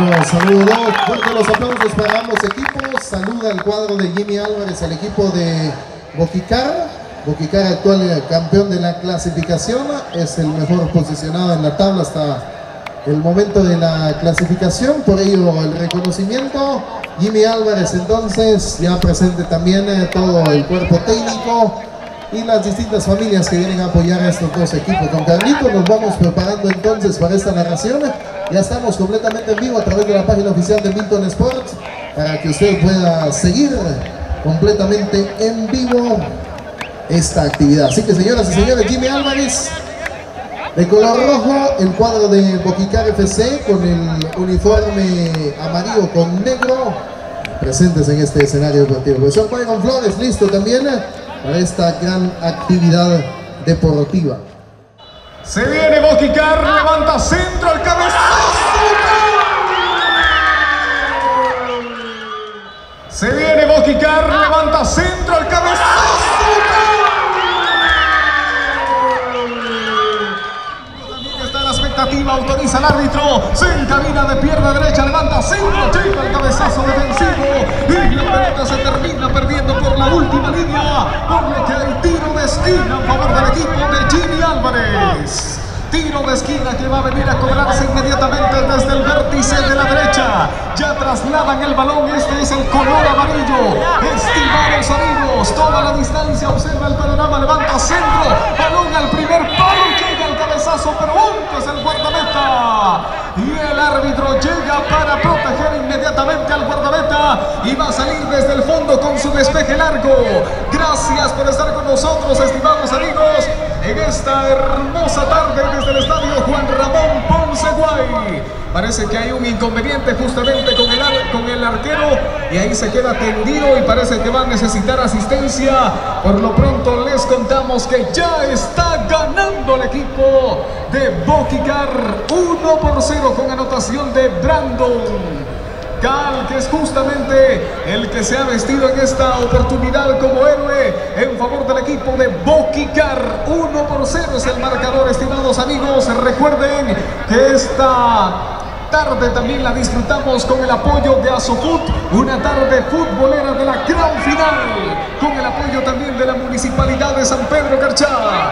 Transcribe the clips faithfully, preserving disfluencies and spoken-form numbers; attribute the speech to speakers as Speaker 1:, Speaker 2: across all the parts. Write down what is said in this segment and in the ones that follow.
Speaker 1: Bueno, saludos, fuertes los aplausos para ambos equipos. Saluda el cuadro de Jimmy Álvarez al equipo de Boquicar. Boquicar, actual campeón de la clasificación, es el mejor posicionado en la tabla hasta el momento de la clasificación, por ello el reconocimiento. Jimmy Álvarez entonces, ya presente también eh, todo el cuerpo técnico y las distintas familias que vienen a apoyar a estos dos equipos. Con Carlito nos vamos preparando entonces para esta narración. Ya estamos completamente en vivo a través de la página oficial de Milton Sports para que usted pueda seguir completamente en vivo esta actividad. Así que, señoras y señores, Jimmy Álvarez de color rojo, el cuadro de Boquicar F C con el uniforme amarillo con negro, presentes en este escenario deportivo. Profesor Byron Flores, listo también para esta gran actividad deportiva.
Speaker 2: Se viene Boquicar, levanta centro, el cabezazo. Se viene Boquicar, levanta centro, el cabezazo. También está la expectativa, autoriza el árbitro, se encamina de pierna derecha, levanta centro, llega el cabezazo defensivo y la pelota se termina perdiendo por la última línea, por lo que hay tiro de esquina a favor del equipo de Jimmy Álvarez. Tiro de esquina que va a venir a cobrarse inmediatamente desde el vértice de la derecha. Ya trasladan el balón, este es el color amarillo. Estimados amigos, toda la distancia, observa el panorama, levanta centro, balón al primer palo, llega el cabezazo, pero antes el guardameta. Y el árbitro llega para proteger inmediatamente al guardameta y va a salir desde el fondo con su despeje largo. Gracias por estar con nosotros, estimados amigos, en esta hermosa tarde desde el estadio Juan Ramón Ponce Guay. Parece que hay un inconveniente justamente con el, ar con el arquero y ahí se queda tendido y parece que va a necesitar asistencia. Por lo pronto les contamos que ya está ganando el equipo de Boquicar uno por cero con anotación de Brandon Cal, que es justamente el que se ha vestido en esta oportunidad como héroe en favor del equipo de Boquicar. uno por cero es el marcador, estimados amigos. Recuerden que esta tarde también la disfrutamos con el apoyo de Asofut, una tarde futbolera de la gran final, con el apoyo también de la Municipalidad de San Pedro Carchá.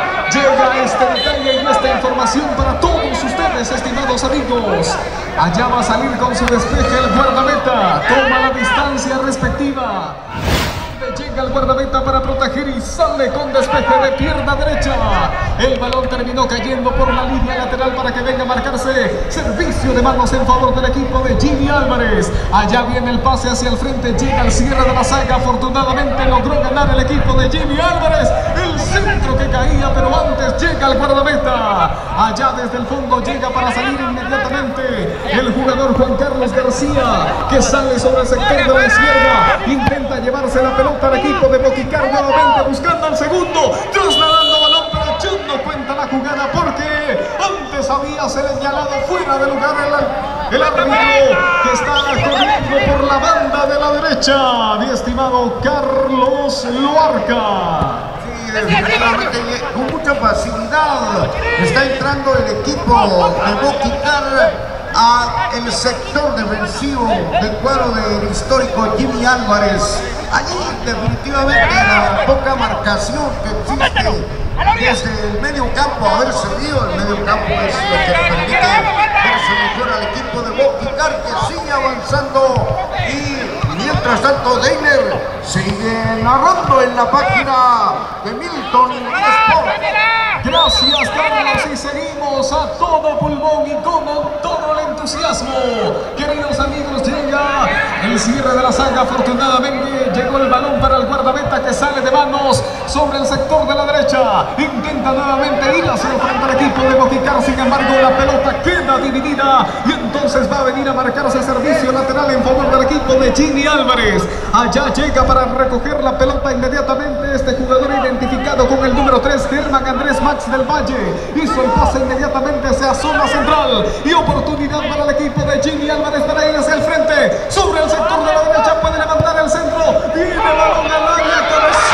Speaker 2: Llega este detalle y esta información para todos ustedes, estimados amigos. Allá va a salir con su despeje el guardameta, toma la distancia respectiva. Llega el guardameta para proteger y sale con despeje de pierna derecha. El balón terminó cayendo por la línea lateral para que venga a marcarse servicio de manos en favor del equipo de Jimmy Álvarez. Allá viene el pase hacia el frente, llega el cierre de la saga. Afortunadamente logró ganar el equipo de Jimmy Álvarez. El centro que caía, pero antes llega el guardameta. Allá desde el fondo llega para salir inmediatamente el jugador Juan Carlos García, que sale sobre el sector de la izquierda. Intenta llevarse la pelota al equipo de Boquicar nuevamente buscando al segundo, trasladando balón, pero echando cuenta la jugada porque antes había señalado fuera de lugar el, el árbitro que está corriendo por la banda de la derecha, mi estimado Carlos Loarca.
Speaker 3: Sí, definitivamente con mucha facilidad está entrando el equipo de Boquicar a el sector defensivo del cuadro del histórico Jimmy Álvarez. Allí definitivamente la poca marcación que existe desde el medio campo, haber cedido el medio campo es lo que permite verse mejor al equipo de Boquicar, que sigue avanzando. Y mientras tanto Deiner sigue narrando en la página de Milton Sports.
Speaker 2: Gracias, Carlos, y seguimos a todo pulmón y con todo el entusiasmo. Queridos amigos, llega el cierre de la saga. Afortunadamente llegó el balón para el guardameta que sale de manos sobre el sector de la derecha. Intenta nuevamente ir hacia el frente del equipo de Boquicar, sin embargo la pelota queda dividida y entonces va a venir a marcarse servicio lateral en favor del equipo de Jimmy Álvarez. Allá llega para recoger la pelota inmediatamente este jugador identificado con el número tres, Germán Andrés Max del Valle. Hizo el pase inmediatamente hacia zona central y oportunidad para el equipo de Jimmy Álvarez para ir hacia el frente. Sobre el sector de la derecha puede levantar el centro. Viene el balón al área, cabeza.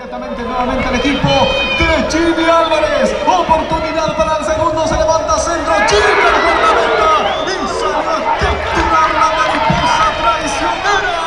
Speaker 2: inmediatamente nuevamente el equipo de Jimmy Álvarez. Oportunidad para el segundo, se levanta centro, Jimmy al guardameta y sale a capturar la mariposa traicionera.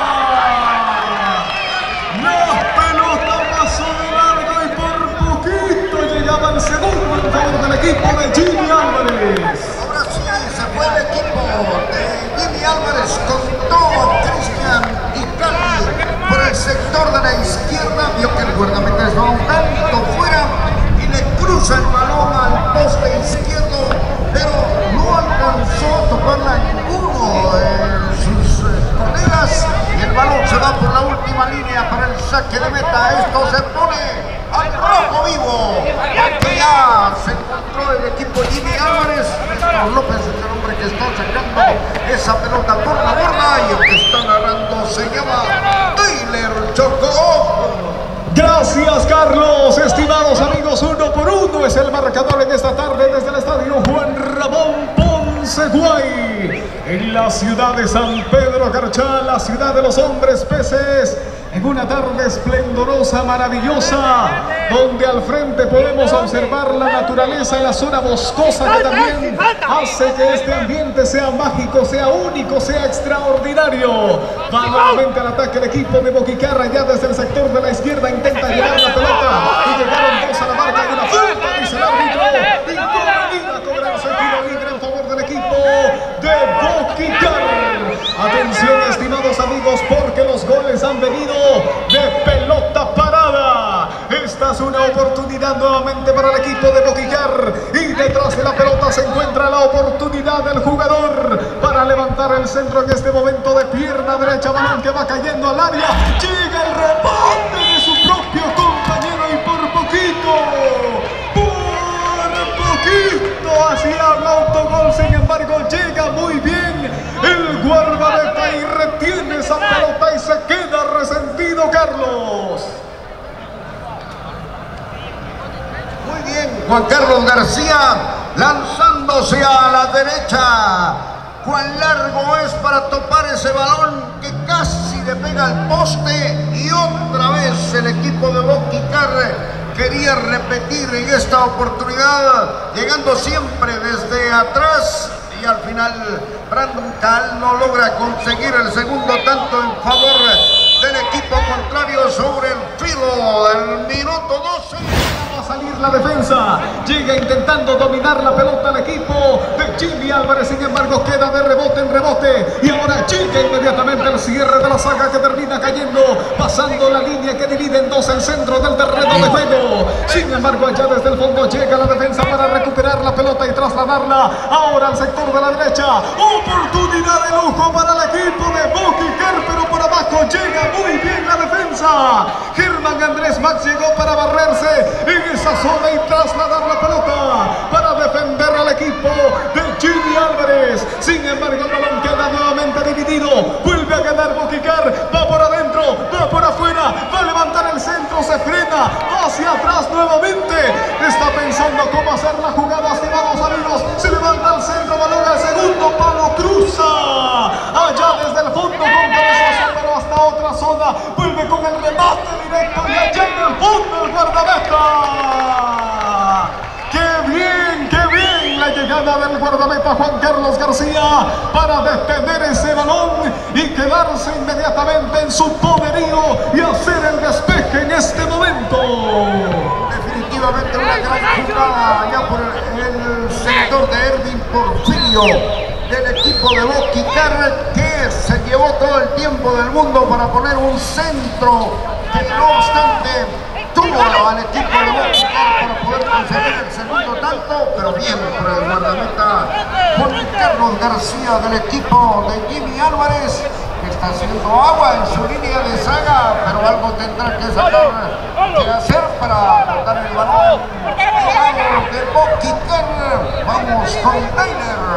Speaker 2: La pelota pasó de largo y por poquito llegaba el segundo en favor del equipo de Jimmy Álvarez.
Speaker 3: Ahora sí se fue el equipo de Jimmy Álvarez con todo Cristian y Cali por el sector de la izquierda. Vio que el guardameta estaba un tanto fuera y le cruza el balón al poste izquierdo, pero no alcanzó a tocarla ninguno de sus eh, colegas y el balón se va por la última línea para el saque de meta. Esto se pone al rojo vivo, porque ya se encontró el equipo Jimmy Álvarez. Néstor López es el hombre que está sacando esa pelota por la borda y el que está narrando se llama Tyler Chocó.
Speaker 2: Gracias, Carlos. Estimados amigos, uno por uno es el marcador en esta tarde desde el estadio Juan Ramón Ponce Guay, en la ciudad de San Pedro Garchá, la ciudad de los hombres peces, en una tarde esplendorosa, maravillosa, donde al frente podemos observar la naturaleza en la zona boscosa que también hace que este ambiente sea mágico, sea único, sea extraordinario. Va nuevamente al ataque el equipo de Boquicarra, ya desde el sector de la izquierda intenta llevar la pelota y llegaron dos a la marca y una falta, dice el árbitro, y venir a cobrarse tiro libre en favor del equipo de Boquicarra. Atención, estimados amigos, porque los goles han venido de pelota parada. Esta es una oportunidad nuevamente para el equipo de Boquicar y detrás de la pelota se encuentra la oportunidad del jugador para levantar el centro en este momento de pierna derecha, balón que va cayendo al área, llega el rebote de su propio compañero y por poquito, por poquito hacía un autogol, sin embargo llega muy bien el guardameta y retiene esa pelota y se queda resentido, Carlos.
Speaker 3: Muy bien, Juan Carlos García lanzándose a la derecha. Cuán largo es para topar ese balón que casi le pega al poste y otra vez el equipo de Boquicar quería repetir en esta oportunidad, llegando siempre desde atrás. Y al final Brandon Cal no logra conseguir el segundo tanto en favor del equipo contrario sobre el filo del minuto doce.
Speaker 2: Va a salir la defensa, llega intentando dominar la pelota al equipo de Jimmy Álvarez, sin embargo queda de rebote en rebote y ahora llega inmediatamente el cierre de la saga que termina cayendo, pasando la línea que divide en dos el centro del terreno de juego. Sin embargo allá desde el fondo llega la defensa para recuperar la pelota y trasladarla ahora al sector de la derecha. Oportunidad de lujo para el equipo de Boquicar, pero por abajo llega muy bien la defensa. Germán Andrés Max llegó para barrerse en esa zona y trasladar la pelota para defender al equipo de Jimmy Álvarez. Sin embargo el balón queda nuevamente dividido, vuelve a ganar Boquicar, va por adentro, va por afuera, va a levantar el centro, se frena, hacia atrás nuevamente, está pensando cómo hacer la jugada, estimados amigos, se levanta el centro, balón al segundo palo, cruza allá desde el fondo con cabezazo, pero hasta otra zona, vuelve con el remate directo y allá en el fondo el guardameta. ¡Qué bien, qué bien! La llegada del guardameta Juan Carlos García para detener ese balón y quedarse inmediatamente en su poderío y hacer el despeje en este momento.
Speaker 3: Definitivamente una gran jugada allá por el sector de Erwin Porfirio del equipo de Boquicar, que se llevó todo el tiempo del mundo para poner un centro que no obstante tuvo al equipo de Boquicar para poder conseguir el segundo tanto, pero bien por el guardameta Juan Carlos García del equipo de Jimmy Álvarez, que está haciendo agua en su línea de saga, pero algo tendrá que sacar, que hacer para botar el balón. El lado de Boquicar, vamos con Tyler.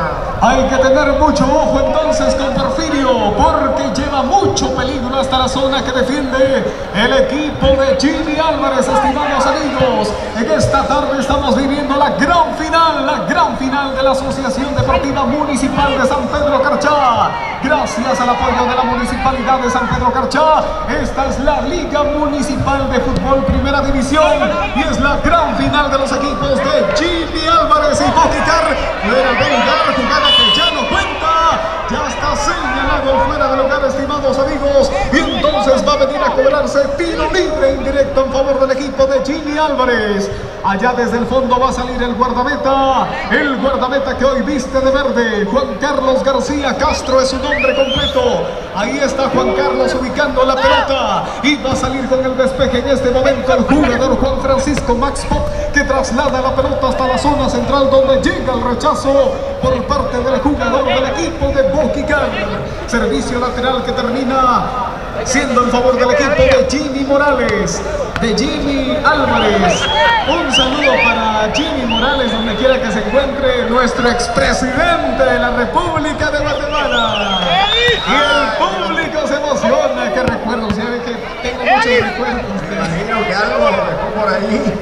Speaker 2: Hay que tener mucho ojo entonces con Porfirio, porque lleva mucho peligro hasta la zona que defiende el equipo de Jimmy Álvarez, estimados amigos. En esta tarde estamos viviendo la gran final, la gran final de la Asociación Deportiva Municipal de San Pedro Carchá. Gracias al apoyo de la Municipalidad de San Pedro Carchá, esta es la Liga Municipal de Fútbol Primera División y es la gran final de los equipos de Jimmy Álvarez y Boquicar. Fuera de lugar, jugada que ya no cuenta, ya está señalado fuera de lugar, estimados amigos, y entonces va a venir a cobrarse tiro libre indirecto en favor del equipo de Jimmy Álvarez. Allá desde el fondo va a salir el guardameta, el guardameta que hoy viste de verde, Juan Carlos García Castro es su nombre completo. Ahí está Juan Carlos ubicando la pelota y va a salir con el despeje en este momento el jugador Juan Francisco Max Pop, que traslada la pelota hasta la zona central donde llega el rechazo por parte del jugador del equipo de Boquicar. Servicio lateral que termina siendo en favor del equipo de Jimmy Morales, de Jimmy Álvarez. Un saludo para Jimmy Morales, donde quiera que se encuentre, nuestro expresidente de la República de Guatemala. Y el público se emociona. Qué recuerdos, ya ve que tengo muchos recuerdos.
Speaker 3: Me imagino que algo lo dejó por ahí.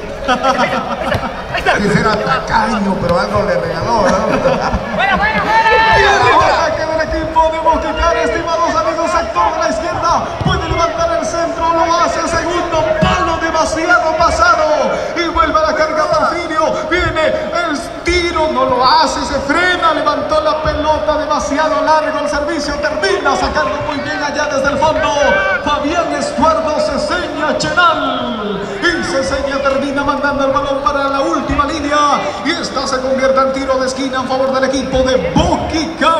Speaker 3: Quise era tacaño, pero algo le regaló, ¿no?
Speaker 2: ¡Buena, buena, buena! Y el ataque del equipo de Boquicar, estimados amigos, sector de la izquierda, puede levantar el centro, lo hace, segundo palo demasiado pasado, y vuelve a la carga Porfirio, viene el tiro, no lo hace, se frena, levantó la pelota demasiado largo, el servicio termina sacando muy bien allá desde el fondo, Fabián Estuardo Ceseña Chenal, y Ceseña termina mandando el balón para la última línea, y esta se convierte en tiro de esquina en favor del equipo de Boquicar.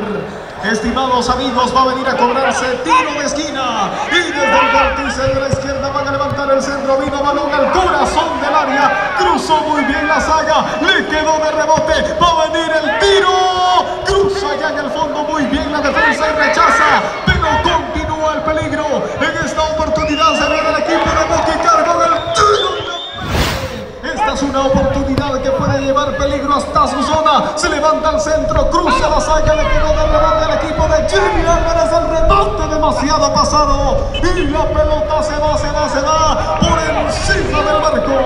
Speaker 2: Estimados amigos, va a venir a cobrarse tiro de esquina y desde el vértice de la izquierda van a levantar el centro, vino balón al corazón del área, cruzó muy bien la saga, le quedó de rebote, va a venir el tiro, cruza ya en el fondo muy bien la defensa y rechaza, pero continúa el peligro. En esta oportunidad se viene el equipo de Boquicar con el tiro. Esta es una oportunidad que puede llevar peligro hasta su zona. Se levanta al centro, cruza la saga, le quedó de rebote al equipo de Jimmy Álvarez. El rebote demasiado pasado y la pelota se va, se va, se va por encima del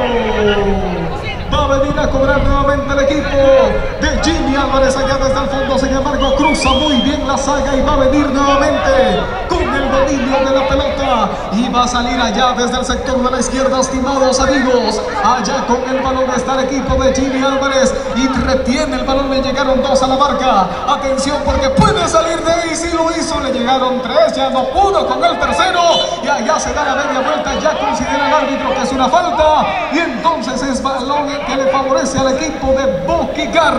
Speaker 2: marco. Va a venir a cobrar nuevamente el equipo de Jimmy Álvarez allá desde el fondo. Sin embargo, cruza muy bien la saga y va a venir nuevamente con el dominio de la pelota. Y va a salir allá desde el sector de la izquierda, estimados amigos. Allá con el balón está el equipo de Jimmy Álvarez y retiene el balón. Le llegaron dos a la marca. Atención porque puede salir de ahí. Si lo hizo, le llegaron tres. Ya no pudo con el tercero. Y allá se da la media vuelta. Ya considera el árbitro que es una falta. Y entonces es balón que le favorece al equipo de Boquicar.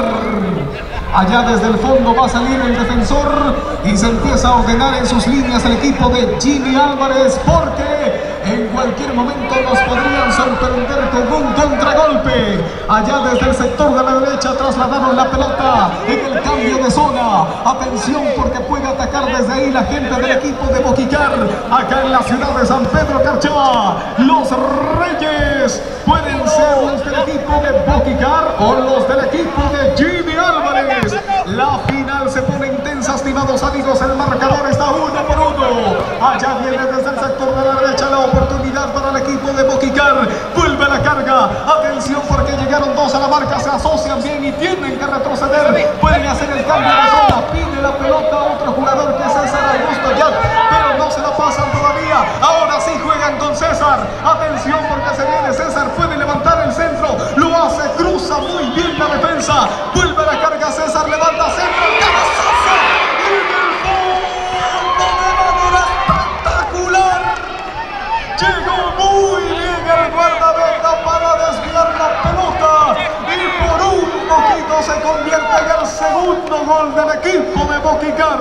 Speaker 2: Allá desde el fondo va a salir el defensor y se empieza a ordenar en sus líneas el equipo de Jimmy Álvarez, porque en cualquier momento nos podrían sorprender con un contragolpe. Allá desde el sector de la derecha trasladaron la pelota en el cambio de zona. Atención porque puede atacar desde ahí la gente del equipo de Boquicar. Acá en la ciudad de San Pedro Carchá, los Reyes pueden ser los del equipo de Boquicar o los del equipo de Jimmy Álvarez. La final se pone intensa, estimados amigos, el marcador está uno por uno. Allá viene desde el sector de la derecha la oportunidad para el equipo de Boquicar. Vuelve la carga, atención porque llegaron dos a la marca, se asocian bien y tienen que retroceder. Pueden hacer el cambio de zona, pide la pelota a otro jugador que es César Augusto Yat, pero no se la pasan todavía. Ahora sí juegan con César, atención porque se viene César, puede levantar el centro, lo hace, cruza muy bien la defensa, vuelve la carga César, levanta centro, cabezazo y en el fondo de manera espectacular. Llegó muy bien el guardameta para desviar la pelota y por un poquito se convierte en el segundo gol del equipo de Boquicar.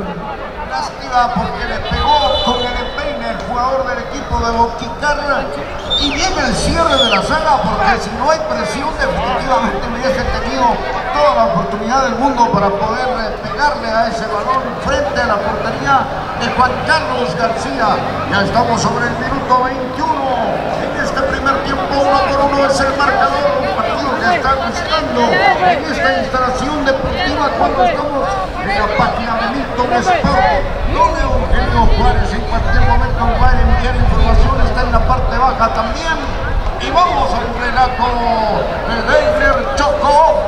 Speaker 3: Lástima porque le pegó con el empeine el jugador del equipo de Boquicar y viene el cierre de la saga, porque si no hay presión definitivamente hubiese tenido toda la oportunidad del mundo para poder pegarle a ese balón frente a la portería de Juan Carlos García. Ya estamos sobre el minuto veintiuno en este primer tiempo, uno por uno es el marcador, un partido que está gustando en esta instalación deportiva cuando estamos en la página de Milton Sport. Don Eugenio Juárez en cualquier momento va a enviar información, está en la parte baja también. Y vamos al relato de Deiner Choco.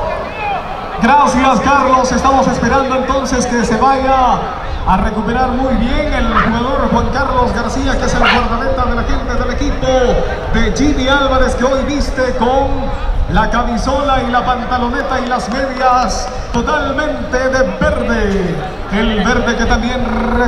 Speaker 2: Gracias, Carlos. Estamos esperando entonces que se vaya a recuperar muy bien el jugador Juan Carlos García, que es el guardameta de la gente del equipo de Jimmy Álvarez, que hoy viste con la camisola y la pantaloneta y las medias totalmente de verde. El verde que también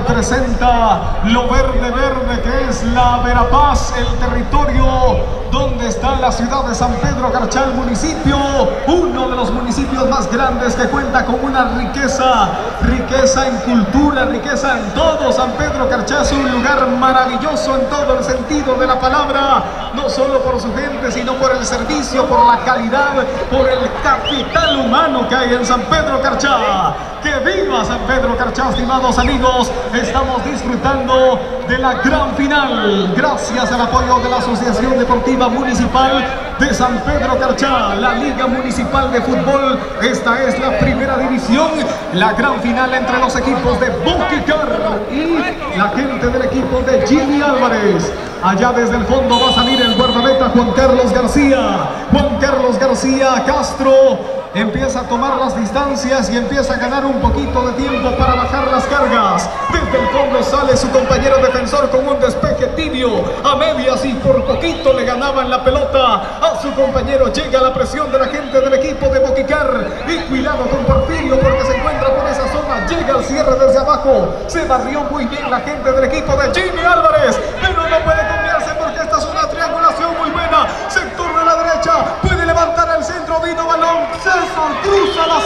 Speaker 2: representa lo verde verde que es la Verapaz, el territorio donde está la ciudad de San Pedro Carchal, municipio, uno de los municipios más grandes que cuenta con una riqueza, riqueza en cultura, riqueza en todo. San Pedro Carchal es un lugar maravilloso en todo el sentido de la palabra, no solo por su gente, sino por el servicio, por la calidad, por el capital humano que hay en San Pedro Carchal. ¡Que viva San Pedro Carchal, estimados amigos! Estamos disfrutando de la gran final, gracias al apoyo de la Asociación Deportiva Municipal de San Pedro Carchal, la Liga Municipal de Fútbol. Esta es la primera división, la gran final entre los equipos de Boquicar y la gente del equipo de Jimmy Álvarez. Allá desde el fondo va a salir el guardameta Juan Carlos García. Juan Carlos García Castro empieza a tomar las distancias y empieza a ganar un poquito de tiempo para bajar las cargas. Desde el fondo sale su compañero defensor con un despeje tibio a medias y por poquito le ganaban la pelota a su compañero. Llega la presión de la gente del equipo de Boquicar y cuidado con Porfirio porque se encuentra por esa zona. Llega el cierre desde abajo, se barrió muy bien la gente del equipo de Jimmy Álvarez, pero no puede cambiarse porque esta es una triangulación muy buena. Sector de la derecha, puede levantar el centro, vino balón, César cruza la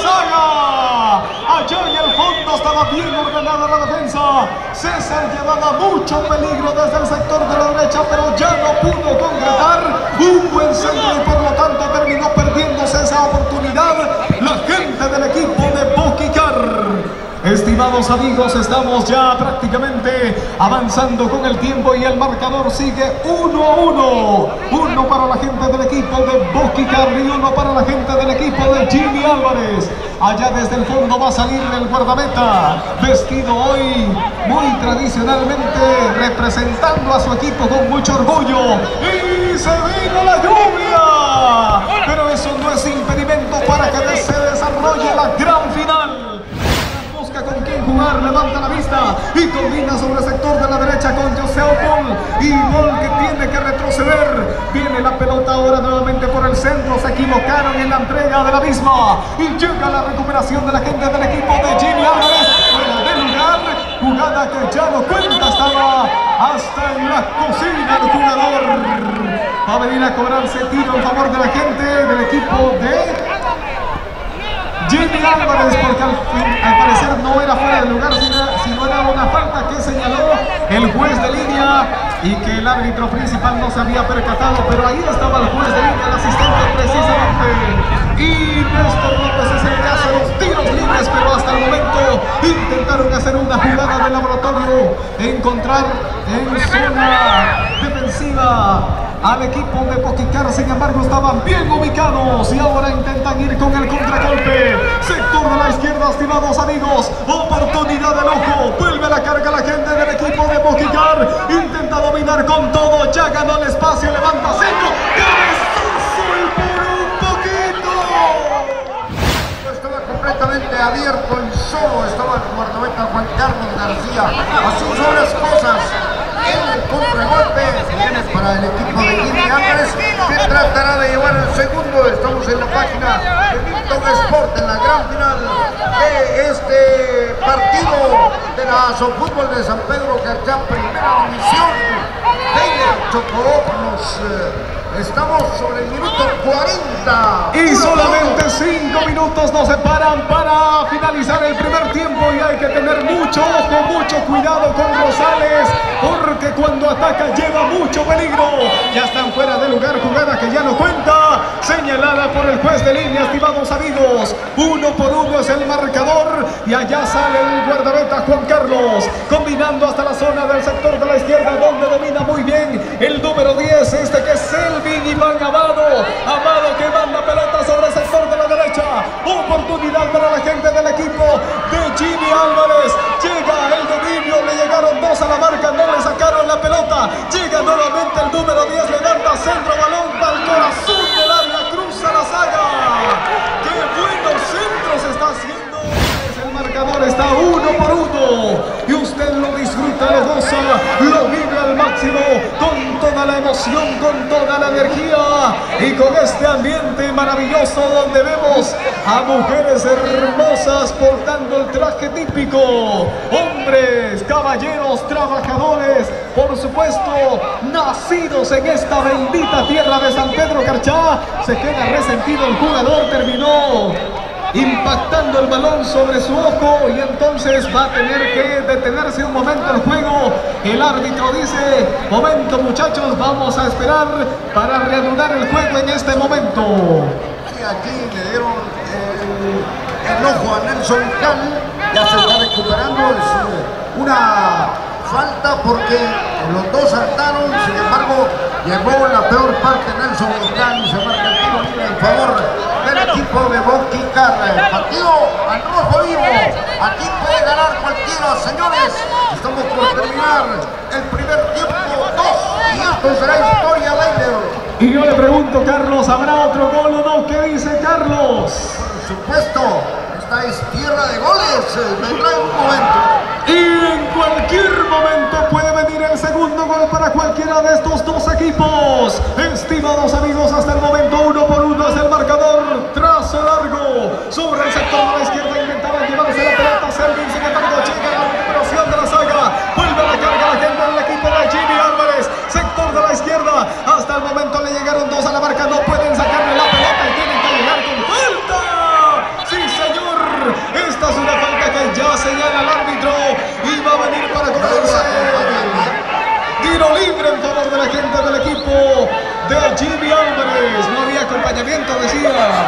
Speaker 2: saga. Allá en el fondo estaba bien ordenada la defensa. César llevaba mucho peligro desde el sector de la derecha, pero ya no pudo concretar un buen centro y por lo tanto terminó perdiéndose esa oportunidad la gente del equipo de Boquicar. Estimados amigos, estamos ya prácticamente avanzando con el tiempo y el marcador sigue uno a uno. Uno para la gente del equipo de Boquicar y uno para la gente del equipo de Jimmy Álvarez. Allá desde el fondo va a salir el guardameta, vestido hoy muy tradicionalmente, representando a su equipo con mucho orgullo. Y se vino la lluvia, pero eso no es impedimento para que se desarrolle la gran final. Con quién jugar, levanta la vista y combina sobre el sector de la derecha con José Paul y Paul que tiene que retroceder. Viene la pelota ahora nuevamente por el centro, se equivocaron en la entrega de la misma y llega la recuperación de la gente del equipo de Jimmy Álvarez. Fuera de lugar, jugada que ya no cuenta, estaba hasta en la cocina el jugador. Va a venir a cobrarse tiro en favor de la gente del equipo de Jimmy Álvarez, porque al, al parecer no era fuera de lugar, sino, sino era una falta que señaló el juez de línea y que el árbitro principal no se había percatado, pero ahí estaba el juez de línea, el asistente precisamente. Y Néstor López es el que hace los tiros libres, pero hasta el momento intentaron hacer una jugada de laboratorio, encontrar en zona defensiva al equipo de Boquicar, sin embargo estaban bien ubicados y ahora intentan ir con el contragolpe. Sector de la izquierda, estimados amigos, oportunidad de lujo, vuelve la carga la gente del equipo de Boquicar, intenta dominar con todo, ya ganó el espacio, levanta centro, cabezazo y por un poquito.
Speaker 3: Estaba completamente abierto y solo estaba el guardameta Juan Carlos García. Así son las cosas. El contragolpe viene para el equipo de Jimmy Álvarez, que tratará de llevar el segundo. Estamos en la página de Milton Sport en la gran final de este partido de la Asofútbol de San Pedro Carchal, primera división. Deiner Choco, nos eh, estamos sobre el minuto cuarenta.
Speaker 2: Y solamente cinco minutos nos separan para finalizar el primer tiempo y hay que tener mucho ojo, mucho cuidado con Rosales, porque cuando ataca lleva mucho peligro. Ya están fuera de lugar, jugada que ya no cuenta, señalada por el juez de línea, estimados amigos. Uno por uno es el marcador y allá sale el guardameta Juan Carlos, combinando hasta la zona del sector de la izquierda, donde domina muy bien el número diez, este que es Selvin Iván Amado. Amado que manda pelota sobre y con este ambiente maravilloso donde vemos a mujeres hermosas portando el traje típico, hombres, caballeros, trabajadores, por supuesto, nacidos en esta bendita tierra de San Pedro Carchá. Se queda resentido el jugador, terminó impactando el balón sobre su ojo y entonces va a tener que detenerse un momento el juego. El árbitro dice: momento muchachos, vamos a esperar para reanudar el juego en este momento.
Speaker 3: Y aquí le dieron el, el ojo a Nelson Can, ya se está recuperando, es una falta porque los dos saltaron, sin embargo llegó la peor parte Nelson Can y se marca el tiro libre en favor del equipo de Boquicar. El partido al rojo vivo, aquí puede ganar cualquiera, señores. Estamos por terminar el primer tiempo, dos, y esto será historia, Baylor.
Speaker 2: Y yo le pregunto, Carlos, ¿habrá otro gol o no? ¿Qué dice Carlos?
Speaker 3: Por supuesto, esta es tierra de goles, vendrá en un momento.
Speaker 2: Y en cualquier momento puede venir el segundo gol para cualquiera de estos dos equipos. Estimados amigos, hasta el momento uno por uno es el marcador. Trazo largo sobre el sector de la izquierda, intentaban llevarse la pelota. Selvin, sin embargo, llega la recuperación de la saga. Vuelve a la carga la gente del equipo de Jimmy Álvarez. Sector de la izquierda. Hasta el momento le llegaron dos a la marca. No pueden sacarle la pelota y tienen que llegar con falta. Sí, señor. Esta es una falta que ya señala el árbitro y va a venir para cobrarse. Tiro libre en favor de la gente del equipo de Jimmy Álvarez. No había acompañamiento, decía.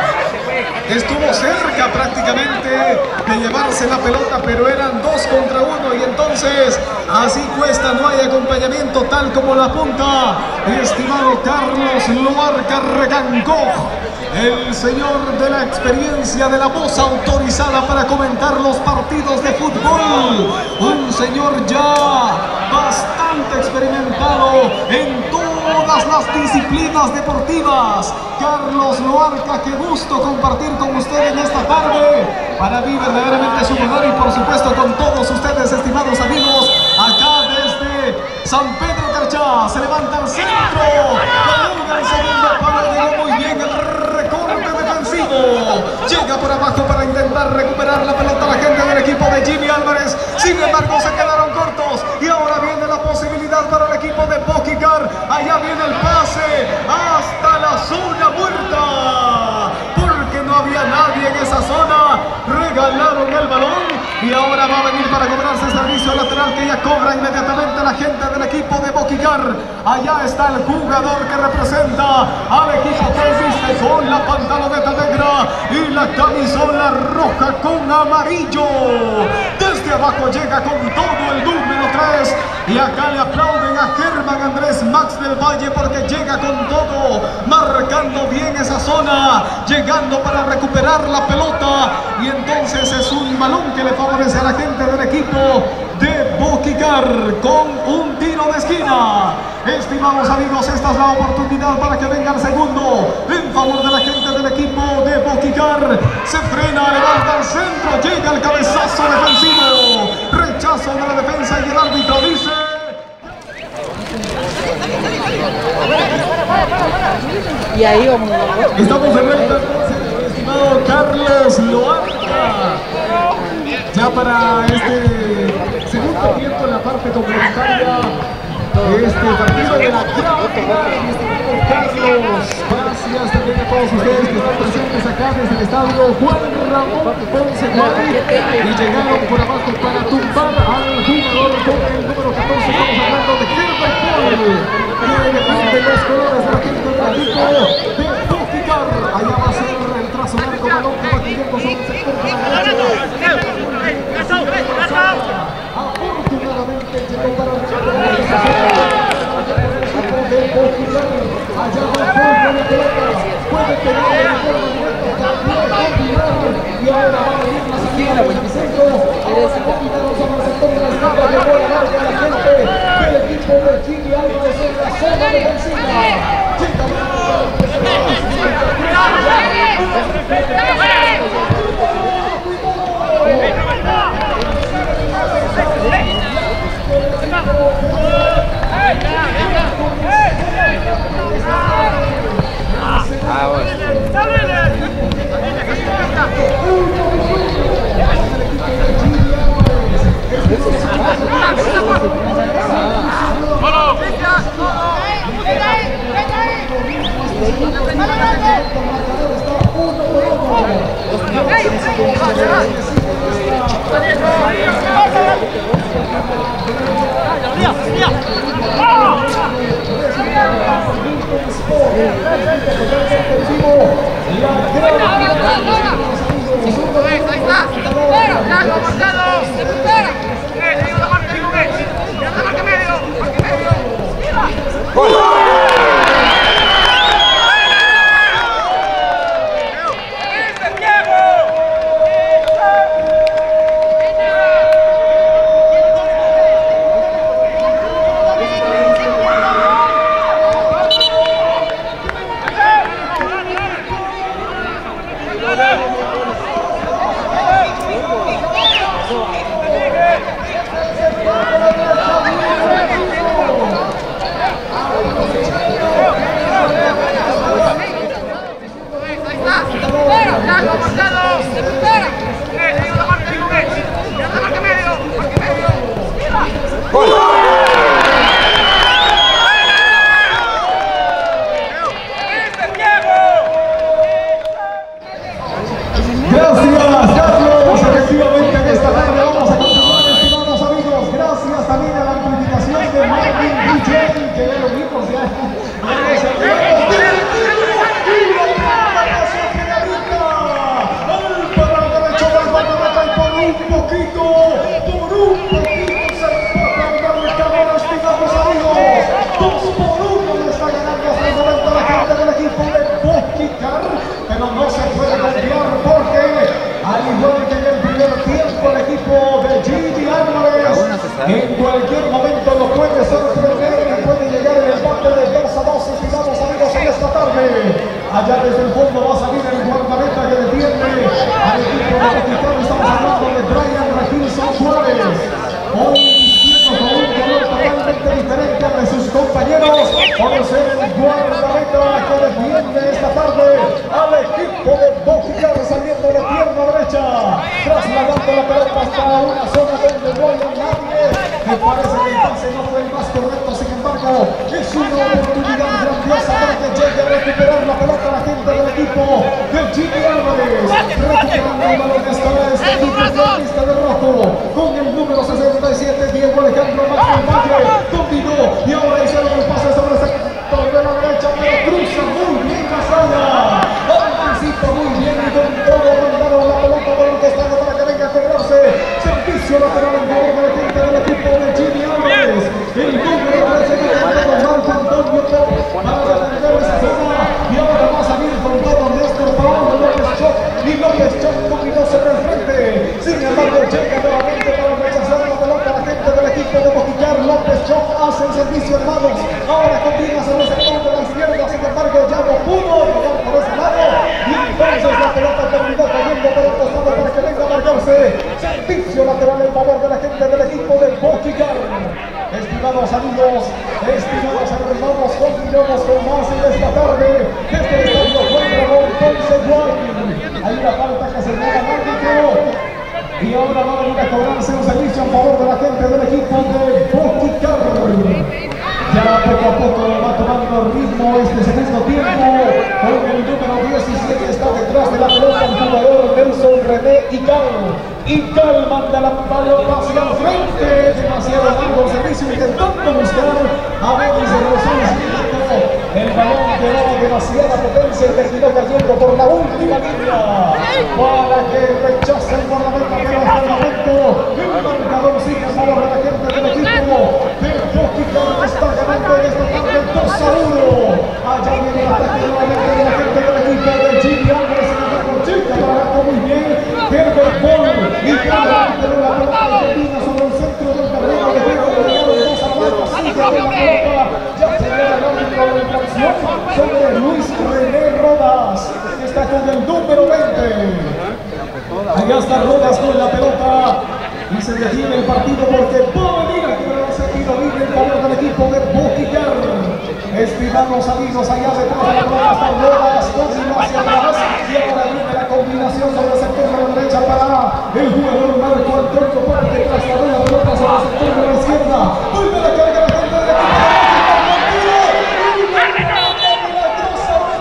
Speaker 2: Estuvo cerca prácticamente de llevarse la pelota, pero eran dos contra uno y entonces así cuesta, no hay acompañamiento tal como la punta. Estimado Carlos Loarca Regancó, el señor de la experiencia, de la voz autorizada para comentar los partidos de fútbol. Un señor ya bastante experimentado en todas las disciplinas deportivas. Carlos Loarca, qué gusto compartir con usted en esta tarde. Para mí verdaderamente es un honor y por supuesto con todos ustedes, estimados amigos, acá desde San Pedro Carchá. Se levanta el centro, coloca el segundo palo, llegó muy bien el recorte defensivo. Llega por abajo para intentar recuperar la pelota la gente del equipo de Jimmy Álvarez. Sin embargo, se quedaron cortos y ahora viene la posibilidad para el equipo de Boquicar. Allá viene el pase hasta la zona muerta, porque no había nadie en esa zona. Regalaron el balón y ahora va a venir para cobrarse servicio lateral que ya cobra inmediatamente la gente del equipo de Boquicar. Allá está el jugador que representa al equipo que viste con la pantaloneta negra y la camisola roja con amarillo. Desde abajo llega con todo el número tres y acá le aplauden a Germán Andrés Max del Valle porque llega con todo, marcando bien esa zona, llegando para recuperar la pelota y entonces es un balón que le favorece a la gente del equipo de Boquicar con un tiro de esquina. Estimados amigos, esta es la oportunidad para que venga el segundo en favor de la gente del equipo de Boquicar. Se frena, levanta el centro, llega el cabezazo defensivo, rechazo de la defensa y el árbitro dice...
Speaker 4: Y ahí vamos.
Speaker 2: Estamos de vuelta, estimado Carlos Loarca, ya para este segundo tiempo en la parte complementaria de este partido de la gran final. Carlos, gracias también a todos ustedes que están presentes acá desde el estadio Juan Ramón Ponce Madrid y llegaron por abajo para tumbar al jugador con el número catorce. Estamos hablando de Germán Paul, que defiende los colores de la gente del equipo de Boquicar. Allá va a ser el trazo largo, balón que va cayendo sobre el sector de la derecha. Afortunadamente llegó para recuperar el equipo de Boquicar. Allá va el golpe de pelota, puede pegar de forma directa, también continuar y ahora va a venir la salida del centro. Ahora Boquicar sobre el sector de la izquierda, llegó la larga la gente del equipo de Jimmy Álvarez en la zona defensiva. Allá desde el fondo va a salir el guardameta que defiende al equipo de Boquicán. Estamos hablando de Brian Regilson Suárez. Hoy vistiendo con un color totalmente diferente al de sus compañeros por ser el guardameta que defiende esta tarde al equipo de Boquicán, saliendo de pierna derecha, trasladando la pelota hasta una zona donde no hay nadie. Me parece que el pase no fue el más correcto, sin embargo es una oportunidad grandiosa para que llegue a recuperar la pelota la gente del equipo de Jimmy Álvarez. Recuperando el balón está este equipo futbolista de rojo con el número sesenta y siete, Diego Alejandro Máximo Valle. Dominó y ahora hicieron el pase sobre el sector de la derecha, pero cruza muy bien la sala. Anticipa muy bien y con todo mandaron la pelota por el costado para que venga a cobrarse. Servicio lateral en favor de la gente del equipo de Jimmy Álvarez. El número trece que mandó Marco Antonio para defender esa zona. Y ahora va a salir con todo Néstor Paolo López Choc. Y López Choc combinó sobre el frente. Sin embargo, llega nuevamente para rechazar la pelota la gente del equipo de Boquicán. López Choc hace el servicio, hermanos. Ahora combina sobre el sector de la izquierda. Sin embargo, ya no pudo llegar por ese lado. Y entonces la pelota terminó cayendo por el costado para que venga a marcarse. Servicio lateral en favor de la gente del equipo de Boquicán. Estimados amigos, estimados hermanos, continuamos con más en esta tarde desde el estadio Juan Ramón Ponce Guay. Hay una falta que se llama al árbitro y ahora va a venir a cobrarse un servicio a favor de la gente del equipo de Boquicán. Ya poco a poco va tomando ritmo este segundo tiempo con el número diecisiete, está detrás de la pelota el jugador Nelson René Ical. Ical manda la pelota hacia el frente, demasiado largo el servicio intentando buscar a Boris Rosales. El balón llevaba demasiada potencia y terminó cayendo por la última línea para que rechace el guardameta, pero hasta el momento el marcador sigue a favor de la gente del equipo de Boquicán. Está ganando en esta tarde dos a uno. Allá viene el ataque nuevamente de la gente del equipo de Jimmy Álvarez en el campo chica, trabajando muy bien Herbert Ball y cada de la pelota argentina sobre el centro del terreno de juego de dos a cuatro. Sigue la pelota, ya se ve el árbitro de infracción sobre Luis René Rodas, está con el número veinte. Allá está Rodas con la pelota y se detiene el partido porque va a venir a quebrarse tiro libre en favor del equipo de Boquicán. Estimados amigos, allá detrás de la pelota está Rodas, continúa hacia atrás y ahora viene la combinación sobre el sector de la derecha para el jugador Marco Antonio para que trasladó la pelota sobre el sector de la izquierda. Vuelve la carga la gente del equipo.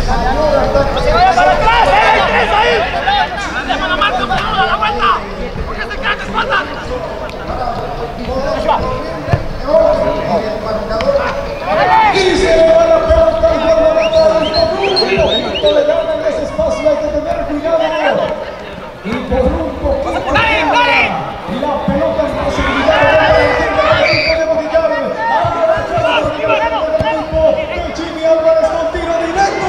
Speaker 5: ¡Se vaya para atrás! ¡Eh! ¡Tres ahí! ¡Dale para la marca, peluda, la vuelta! ¿Por qué se quedan de espaldas?
Speaker 2: Y se le va la pelota al guardameta. Le ganan ese espacio, hay que tener cuidado. Y por un poquito la pelota es posibilidad de equipo de Boquicar. De Jimmy Álvarez con tiro directo.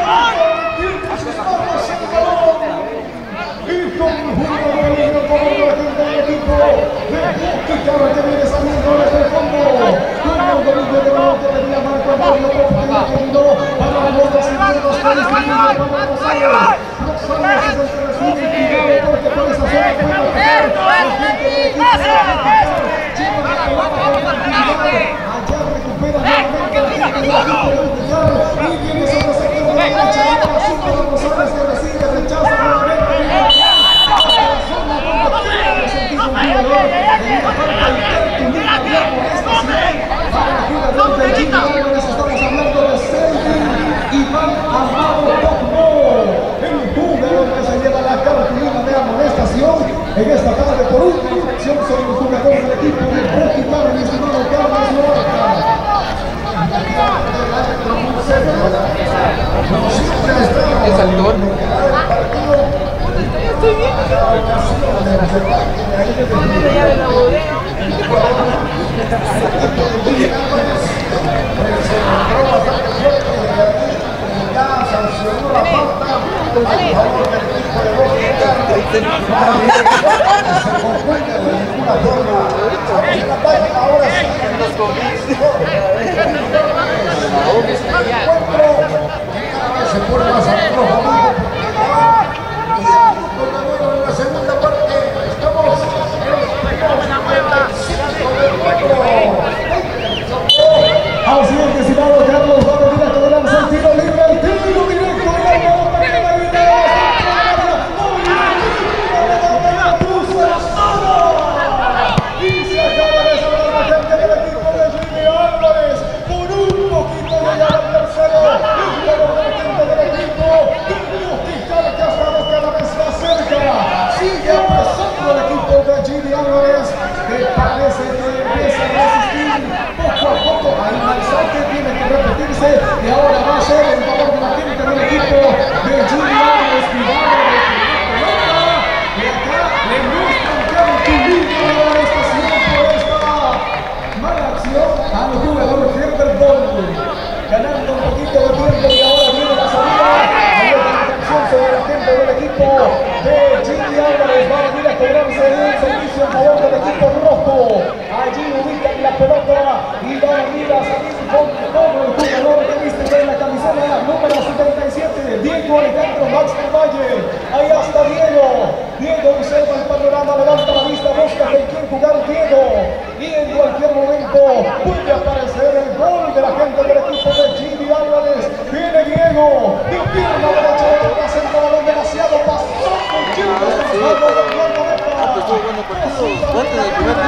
Speaker 2: Y con un peligro por la gente del equipo de Boquicar que viene saliendo desde el fondo. Con el dominio de la que tenía Marco Antonio Copa que terminó para la nota cincuenta para Rosales. Rosales es el que recibe el cuidado porque por esa zona puede atacar la gente del equipo. Lleva la pelota por la allá recupera nuevamente la gente del equipo de Boquicar y viene sobre el sector de la derecha. Ahora suma a Rosales que recibe, rechaza nuevamente. Estamos hablando de Selvin Iván Amado Tocmo, el jugador que se lleva la cartulina de amonestación en esta tarde por última acción sobre el jugador del equipo de Boquicar, mi estimado Carlos Lorca.
Speaker 4: Es actor. Estoy bien.
Speaker 3: Se pone más al rojo. En la segunda parte estamos
Speaker 2: así es, estimado Carlos, va a venir a cobrarse el tiro libre, el tiro directo de la pelota que la viene la puso la zona y se acaba de salvar la gente del equipo de Jimmy Álvarez por un poquito llega al tercero y luego de la gente del equipo de Boquicar que ha estado cada vez más cerca, sigue apresando el equipo de Jimmy Álvarez que parece que empieza a resistir poco a poco. Ahí el saque tiene que repetirse y ahora va a ser en favor de la gente del equipo de Jimmy Álvarez. Cuidado de la pelota y acá le muestran cartulina de amonestación por esta mala acción al jugador Herbert Ball, ganando un poquito de tiempo y ahora viene la salida. Hay otra infracción sobre la gente del equipo de Jimmy Álvarez, va a venir a cobrarse un servicio en favor del equipo rojo. Allí ubican la pelota y va a venir a salir con todo el jugador que viste en la camiseta número setenta y siete, Diego Alejandro Max del Valle. Ahí está Diego. Diego observa el panorama, levanta la vista, busca con quién jugar Diego. Y en cualquier momento puede aparecer el gol de la gente del equipo de Jimmy Álvarez. Viene Diego, de pierna derecha, le hace el balón demasiado, pasó con Jimmy.
Speaker 4: Estuvo bueno partido. Antes del primer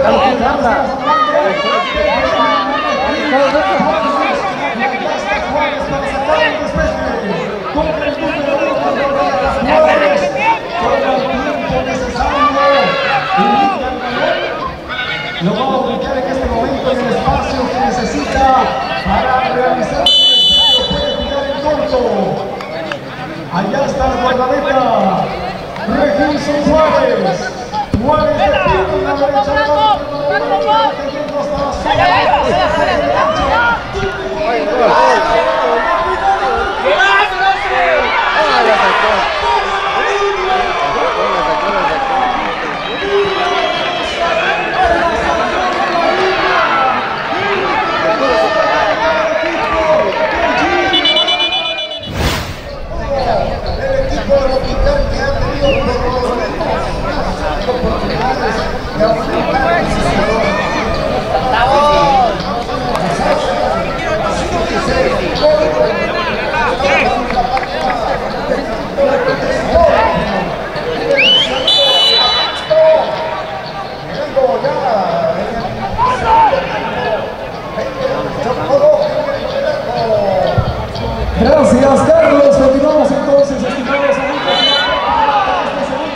Speaker 2: Lo va a ubicar en este momento en el espacio que necesita para realizar el puede tirar el corto. Allá está el guardameta Regilson Juárez. Juárez de tiro en la derecha de la Gracias, Carlos. Continuamos entonces, estimados amigos. Este segundo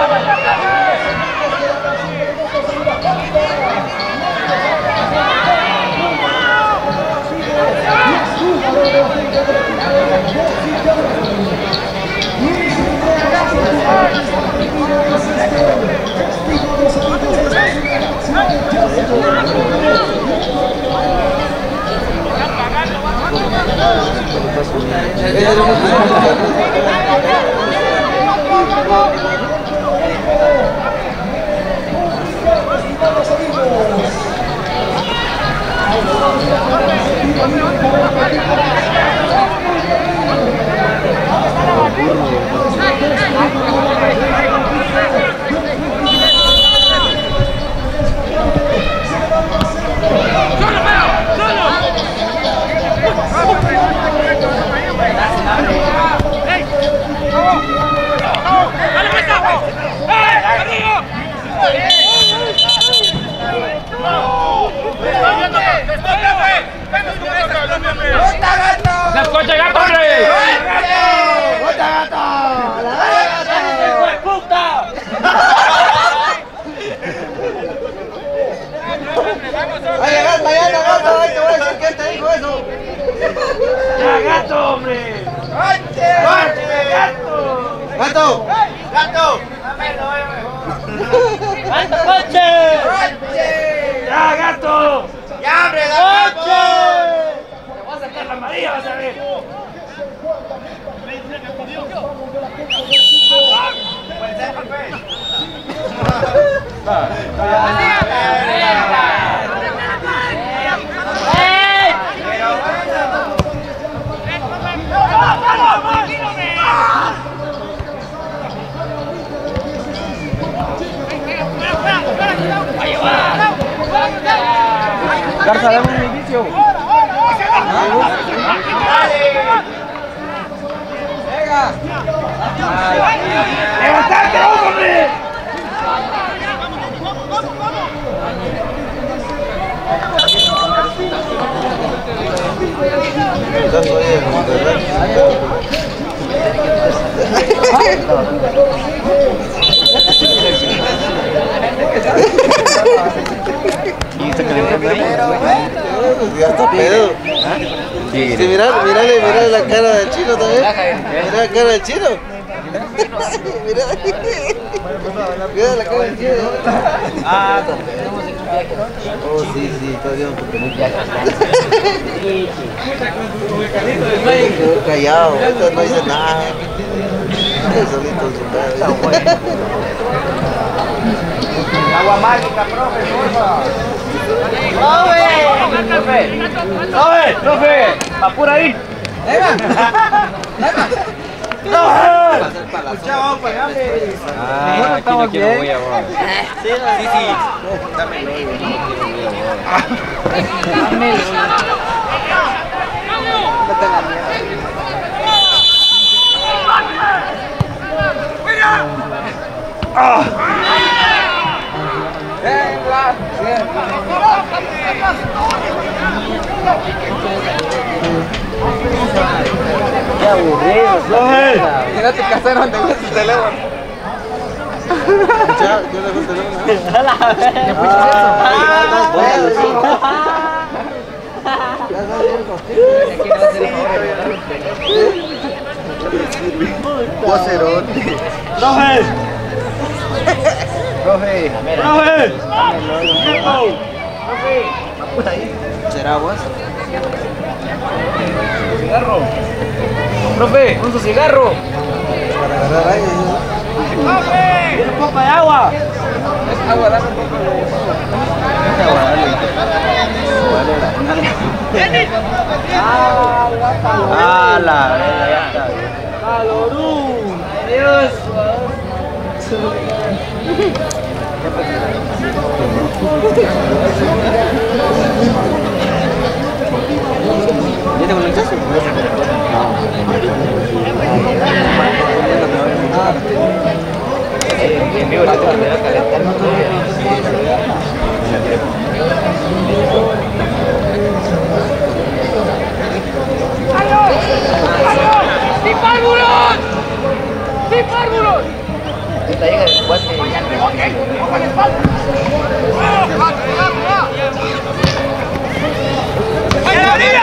Speaker 5: ¡Coche gato, hombre! ¡Coche gato! ¡La verga, hijo de puta! ¡Vaya gato, vaya gato! ¡Ay, te voy a decir quién te dijo eso! ¡Ya gato, hombre! ¡Coche! ¡Coche, gato! ¡Gato! ¡Gato! ¡Gato, coche! ¡Coche! ¡Ya, gato! ¡Ya, hombre, gato! ¡Coche! La María, vas a ver. Garza, dame un inicio. ¡Venga! ¡Levantarte, hombre!
Speaker 4: Ya está pedo. Sí, mira, mírale, mírale la cara del chino también. Mira la cara del chino. Mira, mira la cara del chino. Ah, oh, sí, sí, todavía un poquito. Quedó callado, no dice nada. Solito en su cara.
Speaker 5: Agua mágica, profe, porfa. ¡Profe! ¡Profe! ¡Profe! ¡Profe! ¡Apura ahí! ¡Venga! ¡Venga! ¡Profe! ¡Chao, pagame! Ah, estamos bien. Sí, sí, sí. Dámelo. Dámelo. ¡Ah! ¡Venga! Qué aburrido. Llega a tu casa donde ves tu teléfono.
Speaker 4: Ya, yo le gusta el teléfono. Pocerote.
Speaker 5: ¡Profe! ¡Profe! ¡Profe! ¡Profe!
Speaker 4: ¿Será aguas?
Speaker 5: ¡Cigarro! ¡Profe! ¡Un su cigarro!
Speaker 4: Para agarrar aire.
Speaker 5: ¡Profe! ¡Un poco de agua! Es agua, dame un poco de agua. ¡Ah, la verga! Ya está. ¡Calorú! ¡Adiós!
Speaker 4: ¿Ya te conectaste?
Speaker 5: En vivo la tengo que calentar. ¡Sin párvulos! ¡Sin párvulos! Esta llega del cuate. ¡Ok! ¡Ojo a la espalda! ¡Mira, mira!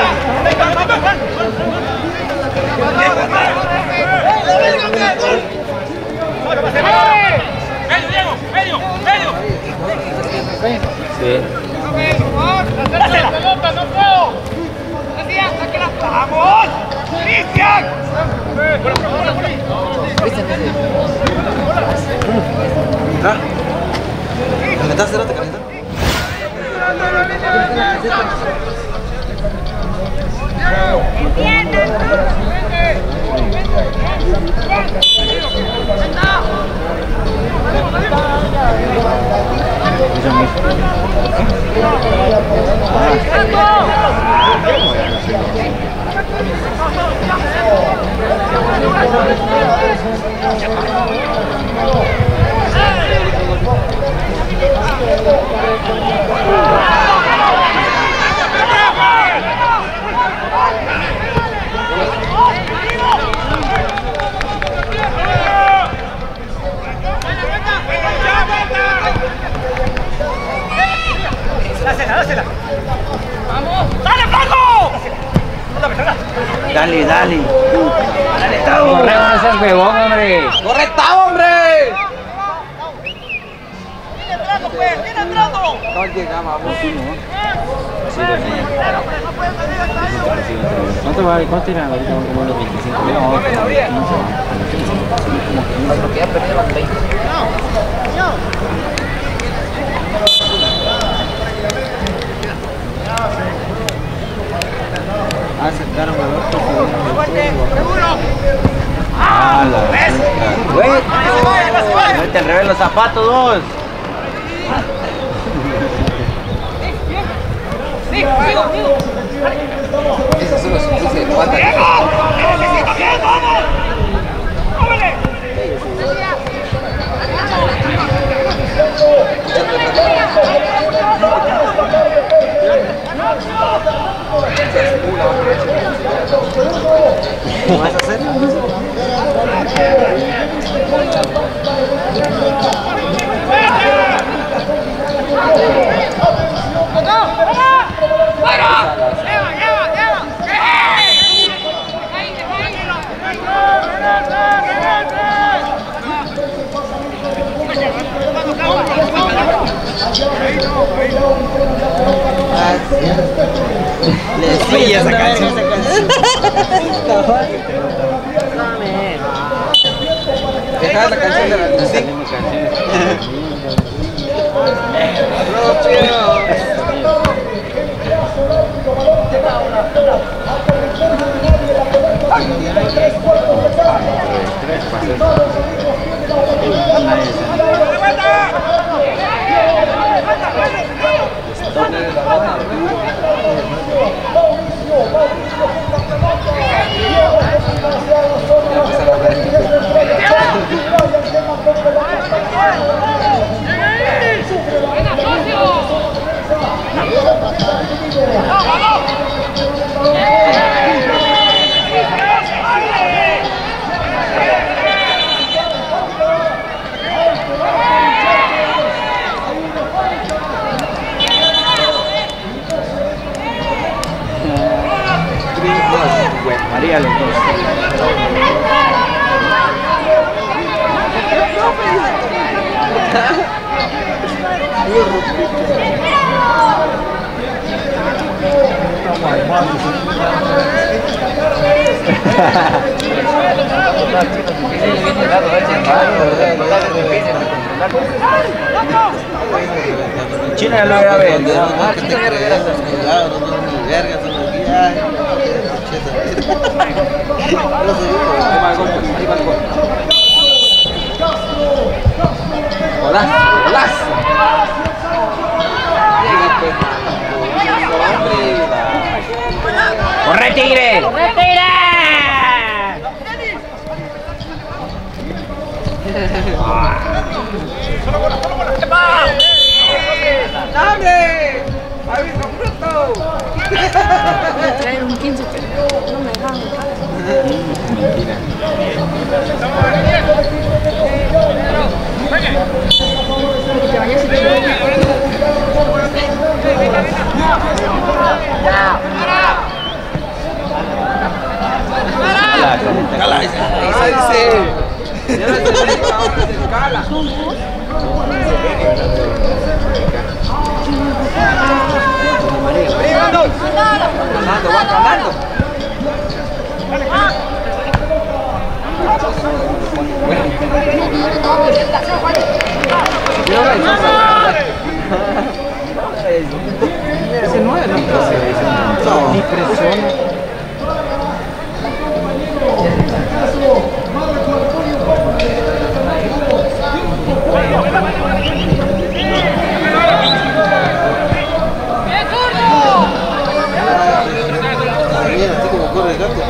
Speaker 5: ¡Medio, Diego! ¡Medio! ¡Medio! Sí. ¡Dásela! ¡La pelota, no puedo! ¡Cristian, sáquela! ¡Vamos! ¡Cristian!
Speaker 4: ¿Ah? ¿Calentaste? ¿No te calentaste?
Speaker 5: ¡Dásela, dásela! ¡Vamos! ¡Dale, Franco!
Speaker 4: Dale, dale.
Speaker 5: ¡Dale, Tavo! ¡Corre, no seas huevón, hombre! ¡Corre, Tavo, hombre! ¡Viene entrando, pues! ¡Viene entrando!
Speaker 4: No llegamos a vos, ¿no?
Speaker 6: ¿Cuánto va? ¿Cuánto irán ahorita? Como unos veinticinco. No,
Speaker 5: porque ya perdí las veinte.
Speaker 6: Ah, sacaron a otro.
Speaker 5: ¡Seguro!
Speaker 6: Ah, la güey. Vete al revés los zapatos, dos.
Speaker 5: ¡Sí, sigo, sigo! Esos son los que se aguantan. ¡Diego! ¡Necesito que vamos! ¡Cómele!
Speaker 4: ¿Qué vas a hacer? Le sigue esa canción, esa canción. Deja la canción de la canción.
Speaker 5: ¡Buena, socio!
Speaker 6: María los dos. China ya lo voy a ver. ¡Corre, tigre! ¡Corre, tigre! ¡Dame! ¡Ay, hijo bruto!
Speaker 7: Voy a traer un quince, pero no me dejan.
Speaker 6: Mentira.
Speaker 7: Que vaya si te
Speaker 6: ¡Cala! ¡Esa dice! ¡Ya no se ¡cala! ¡Ganando, va ganando! Ese no es, no, ni presiona.
Speaker 4: Así como corre el gato,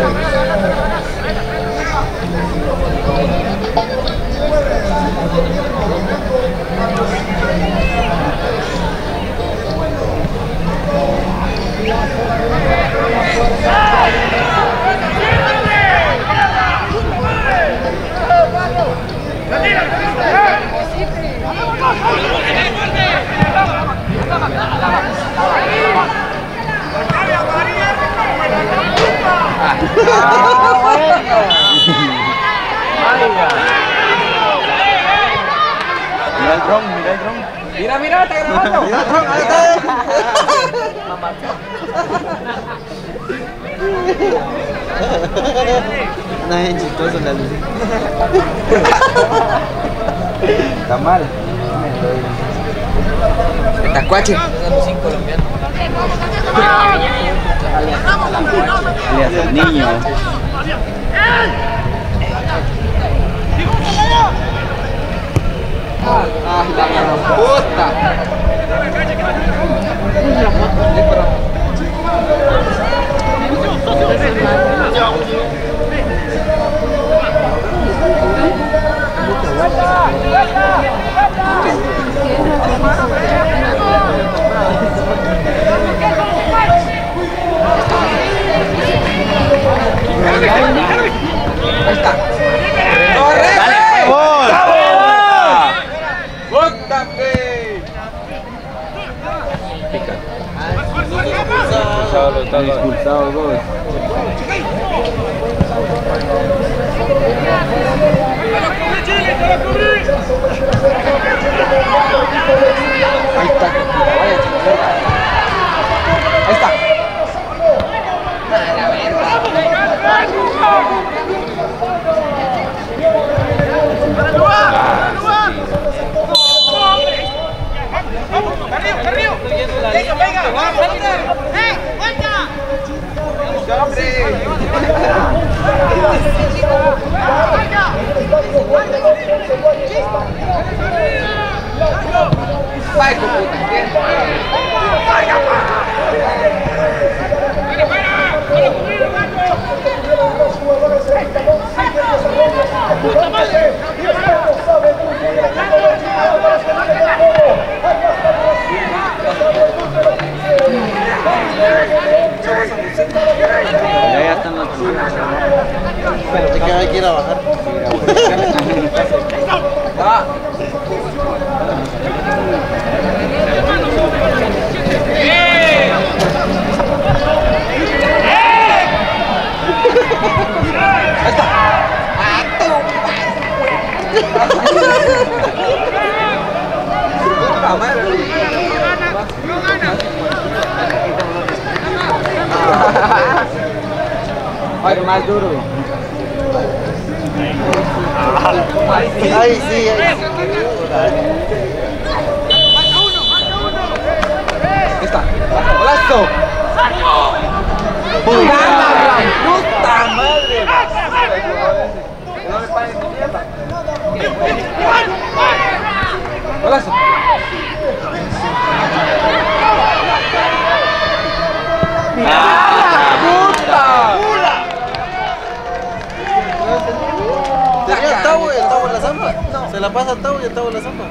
Speaker 6: Mira el dron, mira el dron. Mira, mira, está grabando. Mira el dron, ahí está.
Speaker 4: Una gente chistosa en la luz.
Speaker 6: Está mal. Tacuache. Alias el niño. ¡Ah, la gran puta! Ahí está. ¡Corre! ¡Dale, gol! ¡Bótate! Pica. Expulsado, expulsado, gol. Ahí está. Ahí está. A la verga.
Speaker 5: ¡Venga, venga! ¡Vamos! ¡Eh! ¡Vuelta!
Speaker 6: ¡Vaya, puta! Ya están los problemas.
Speaker 4: Pero que hay que ir a bajar.
Speaker 6: Ah. Ay, más duro.
Speaker 4: Ay, sí, ay, sí.
Speaker 6: Está. ¡Golazo! ¡Puta madre! ¡Puta madre! No me pares de mierda. ¡Golazo! ¡Ah, puta!
Speaker 4: Tenía a Tavo y el Tavo en la zampa. Se la pasa a Tavo y el Tavo en la zampa.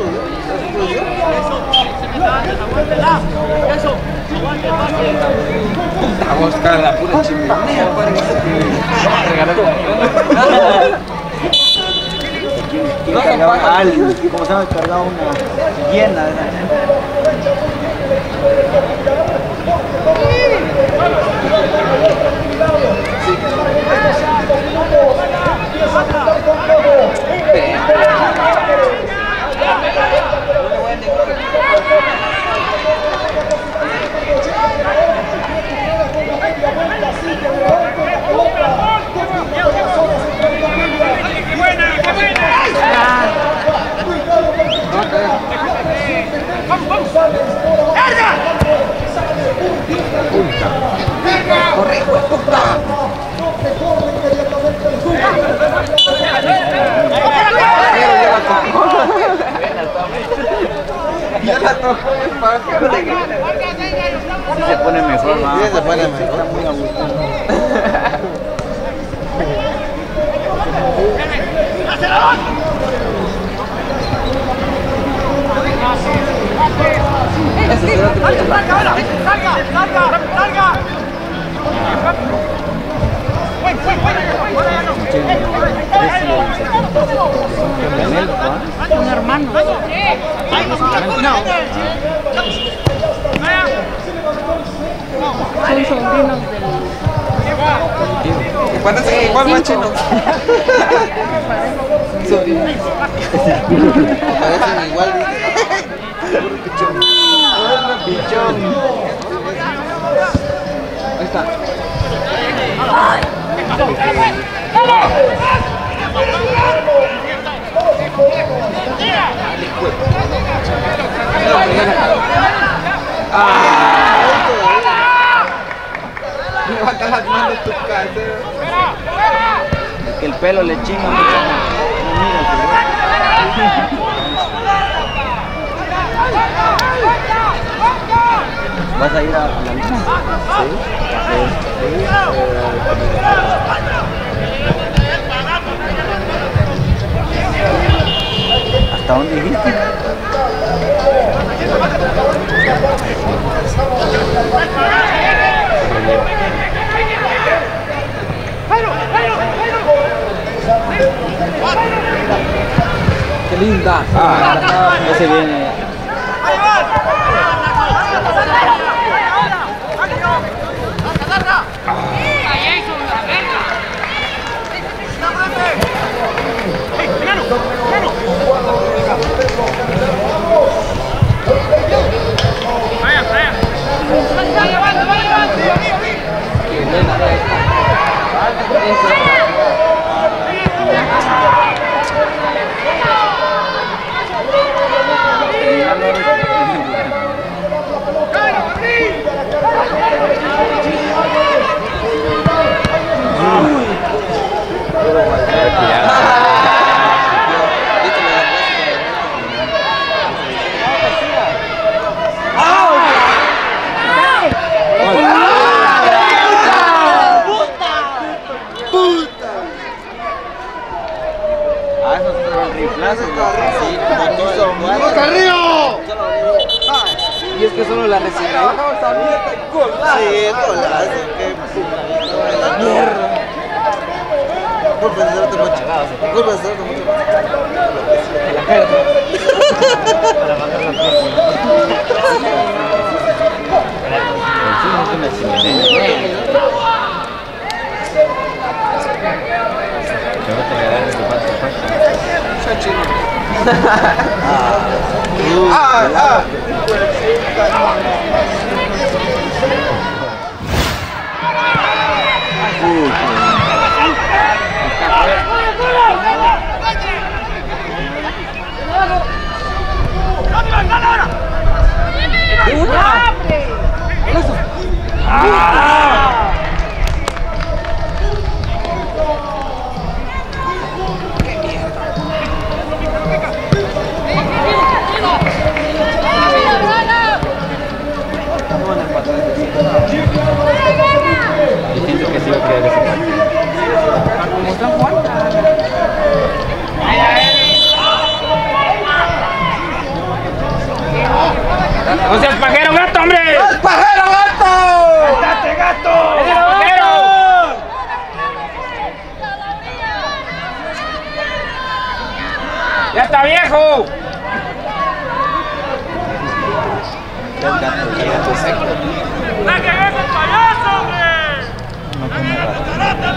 Speaker 6: Puta, vos cara la pura chimenea, parece. No se paga alguien, como se llama, cargado una llena de esa. ¡Corre, hijo de puta! Ya la tocó el pájaro. Sí se pone mejor, ¿no?
Speaker 4: Sí se pone mejor.
Speaker 6: Está muy agustado.
Speaker 7: Un hermano. No. Son sobrinos del...
Speaker 6: Parece igual más chino.
Speaker 4: Parecen igual.
Speaker 6: Pichón. Ahí está. Levanta las manos tu casa. Es que el pelo le chinga mucho. No mira, ¿vas a ir a la lista? Sí. ¿Hasta dónde dijiste? ¡Qué linda! Ah, ese viene. Y es que solo la recibió.
Speaker 4: Sí, golazo, qué puta. La mierda. Culpa de cierto mucho. Culpa de cierto mucho.
Speaker 6: La cara.
Speaker 4: Para bajar la próxima.
Speaker 6: Ah, ah. Uy. gato seco.
Speaker 5: ¡La que ves el payaso, hombre!
Speaker 6: No come rato.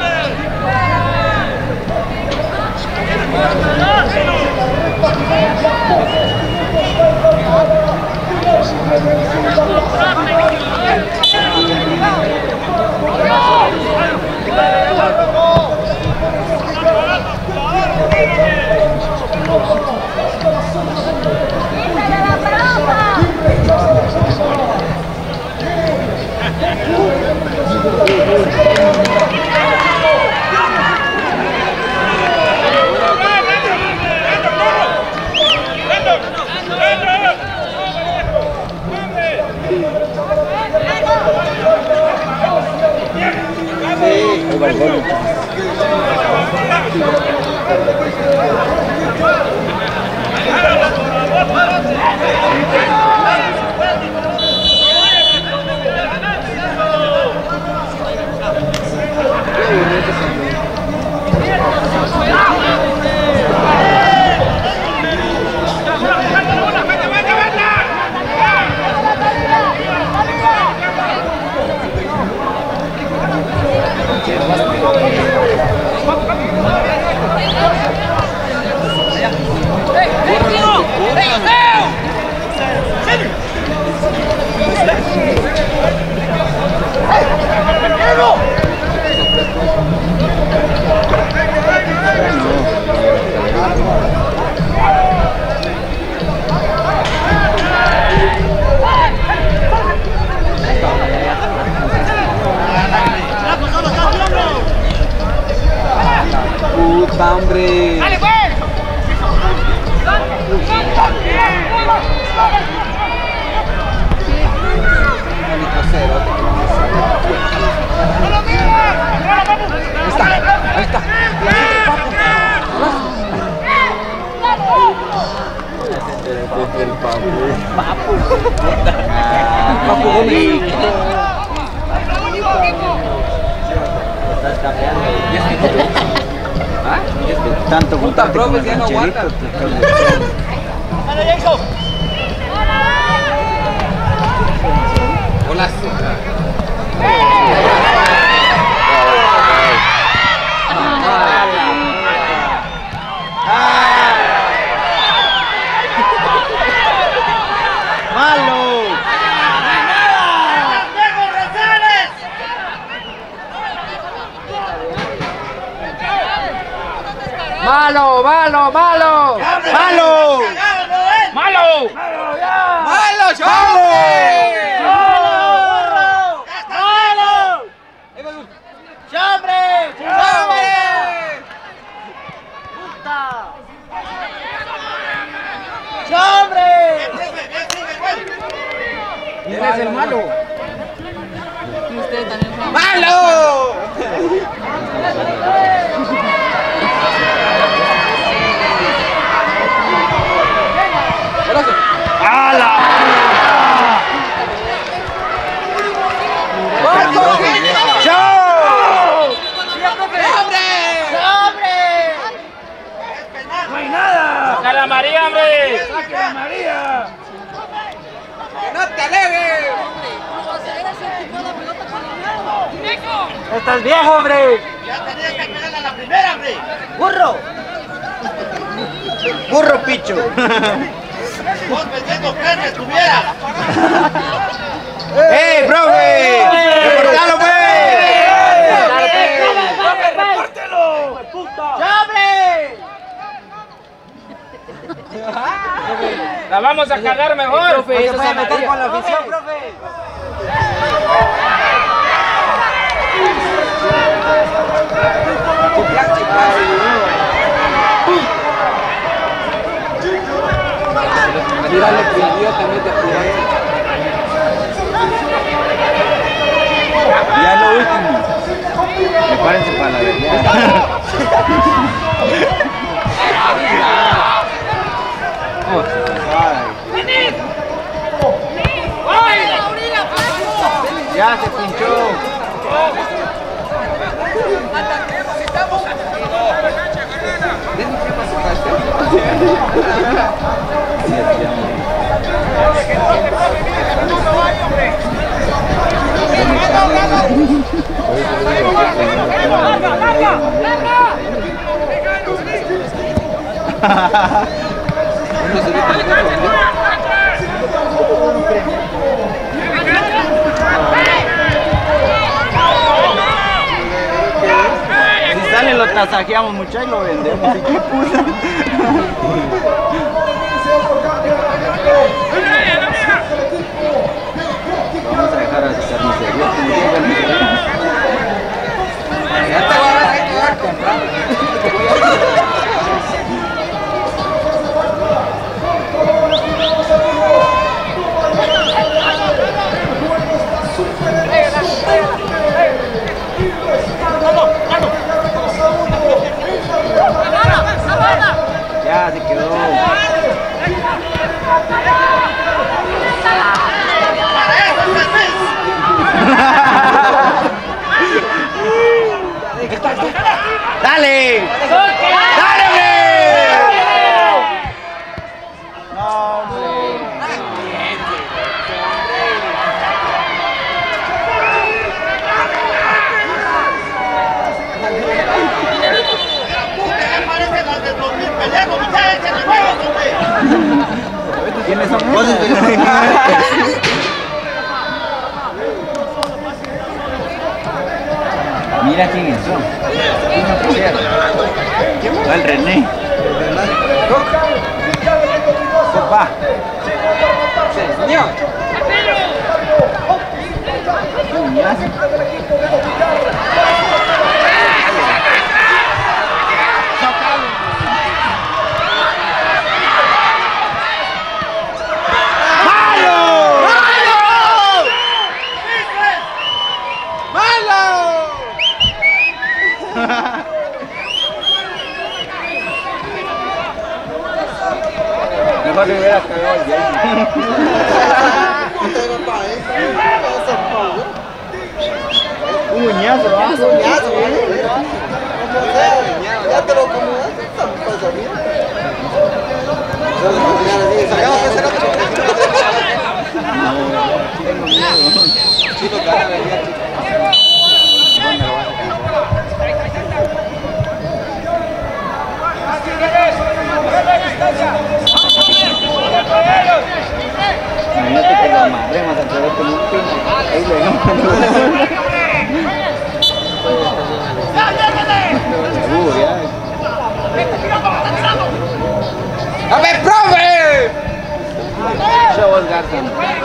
Speaker 6: Puta, hombre.
Speaker 5: ¡Dale, pues!
Speaker 6: Ahí está, el papu. Papu. Papu Gómez. Estás cambiando. ¿Ah? Tanto puta, profe, ya no aguanta. Hola.
Speaker 5: ¡Malo, malo, malo!
Speaker 6: ¡Malo!
Speaker 5: ¡Malo!
Speaker 6: ¡Malo, hombre!
Speaker 5: ¡Malo! ¡Chambre! ¡Chambre! ¡Chambre!
Speaker 6: ¿Quién es el malo?
Speaker 7: Usted también fue.
Speaker 6: ¡Malo! ¡Hala! ¡Chao!
Speaker 5: ¡No hay nada! ¡Saca la María, hombre!
Speaker 6: ¡Saque la María! ¡No te alejes!
Speaker 5: ¡Estás viejo, hombre!
Speaker 3: Ya tenías que pegarle a la primera, hombre.
Speaker 5: ¡Burro!
Speaker 6: ¡Burro picho!
Speaker 3: Vos vendiendo carne estuvieras.
Speaker 6: ¡Ey, profe! ¡Reportalo, pues!
Speaker 5: ¡Repórtelo! ¡Chambre! La vamos a cagar mejor.
Speaker 6: Profe, eso se va a meter con la afición, profe. Mira lo que dio también de apurar. Ya lo último. Prepárense para la verdad. Ya se pinchó.
Speaker 5: ¡Vamos!
Speaker 6: Si sale lo tasajeamos muchachos y lo vendemos. ¿Y qué puta? Vamos a dejar a esa carnicería. Ya te voy a ver que voy a comprar. Ya se quedó. ¡Dale! ¡Dale, hombre! No, hombre. ¿Quiénes son? Mira quiénes son. Va el René. Papá. Sí, señor. Mejor le hubiera cagado el Jason. Un uñazo, ¿va? Un uñazo, ya te lo acomodas, pasa bien. Sacamos que será otro. No, tengo miedo. Chino, cara, venía, chico. ¿Dónde lo vas a imagínate que lo amarremos a través con un pino. Ahí le damos. Seguro, ya. ¡A ver, profe! Show us Garza.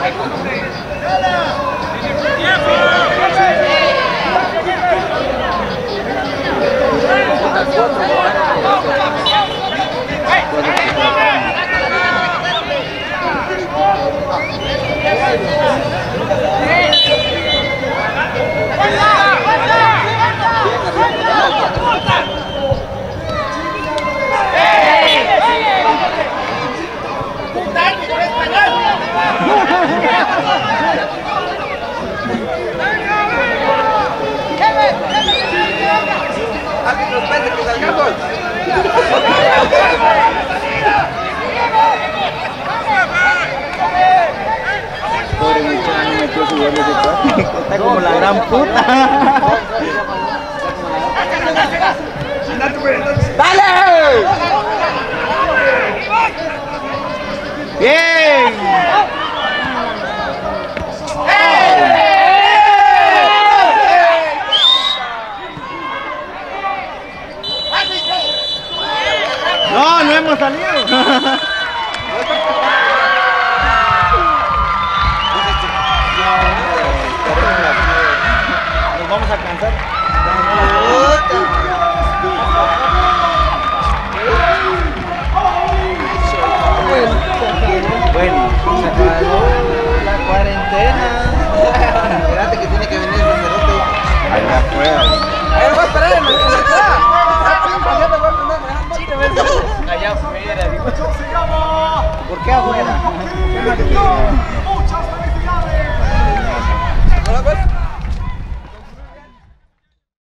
Speaker 6: Pobre muchacho, metió su gol de cuatro. Está como la gran puta. ¡Dale! ¡Bien! No, no hemos salido. Nos vamos a cansar. Bueno, se acabó la cuarentena. Espérate que tiene que venir el sacerdote. Ahí va afuera. Ahí va a esperar en la entrada. Allá afuera. ¿Por qué afuera?